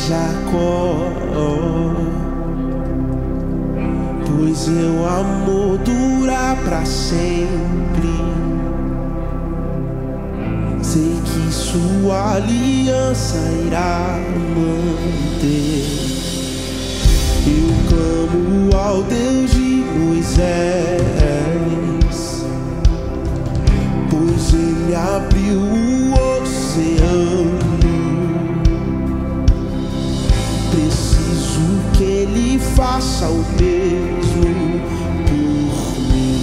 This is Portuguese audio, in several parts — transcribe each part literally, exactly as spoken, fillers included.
Jacó, pois seu amor dura pra sempre. Sei que sua aliança irá manter. Eu clamo ao Deus de Moisés, pois ele abriu o oceano. Preciso que ele faça o mesmo por mim.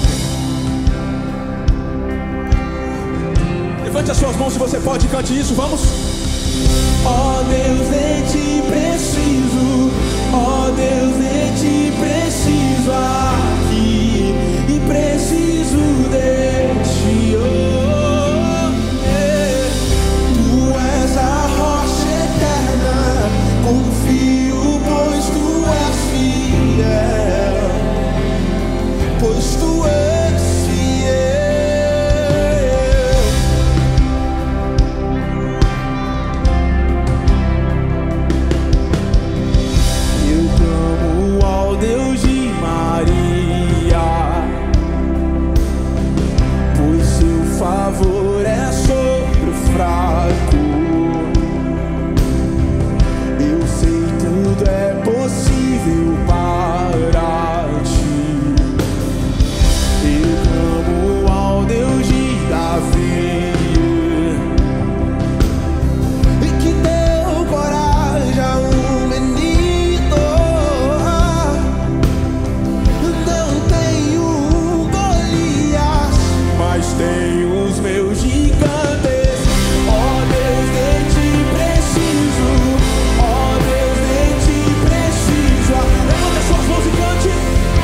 Levante as suas mãos se você pode, cante isso, vamos. Ó Deus, de ti preciso, ó Deus, de ti preciso aqui, e preciso de ti, oh, yeah. Tu és a rocha eterna, confio, pois tu és fiel, pois tu és favor é sobre o fraco. Eu sei tudo é possível para ti. Eu clamo ao Deus de Davi, e que deu coragem a um menino. Não tenho Golias, mas tenho os meus gigantes. Ó Deus, de ti preciso, ó Deus, de ti preciso. Levanta as suas mãos e cante.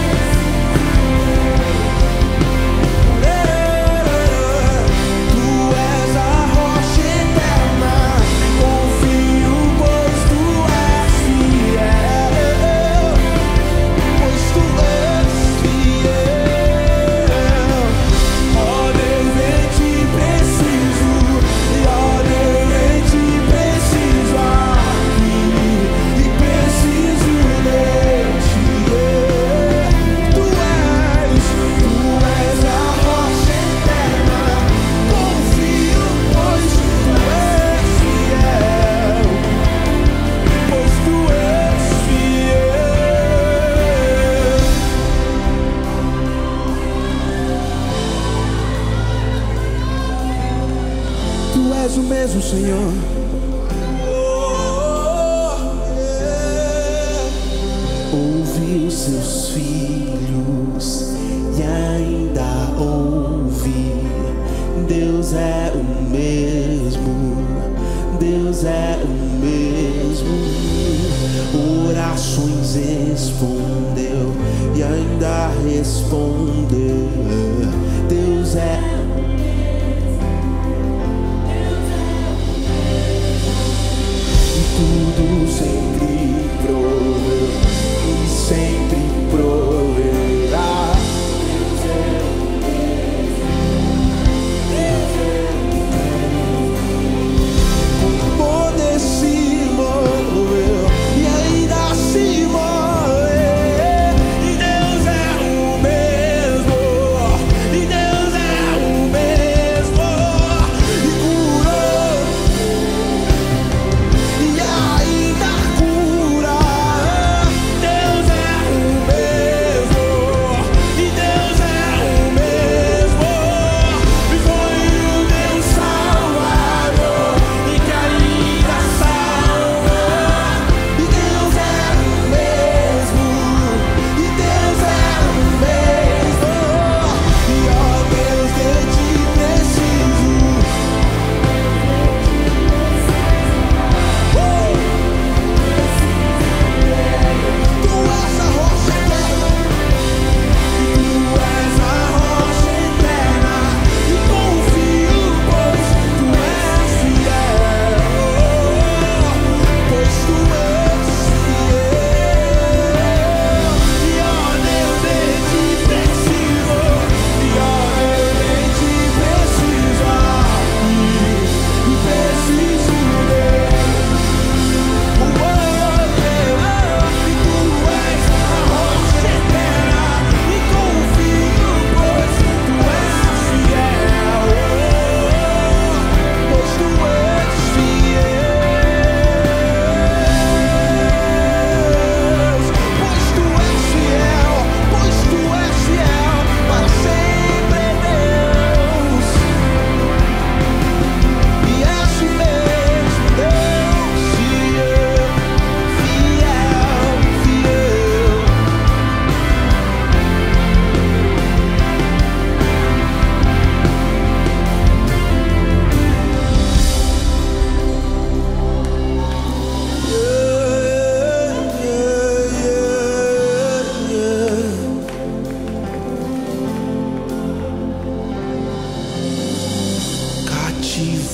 Tu és a rocha eterna, confio, pois tu és fiel, pois tu és fiel. Ó Deus, de ti preciso, e ó Deus, de ti preciso aqui, e preciso de ti. Tu és, tu és a rocha eterna, confio, pois tu és fiel, pois tu és fiel. Tu és o mesmo, Senhor. Oh, yeah. Ouvi os seus filhos e ainda ouvi. Deus é o mesmo, Deus é o mesmo. Orações respondeu e ainda respondeu. Deus é tudo, sempre proveu e sempre proverá. Deus é o mesmo, Deus é o mesmo. Com poder se moveu e ainda se mover. Deus é o mesmo.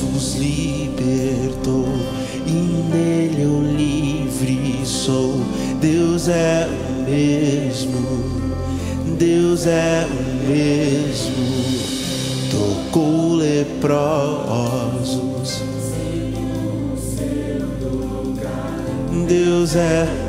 vos libertou, e nele eu livre sou. Deus é o mesmo, Deus é o mesmo. Tocou leprosos, Deus é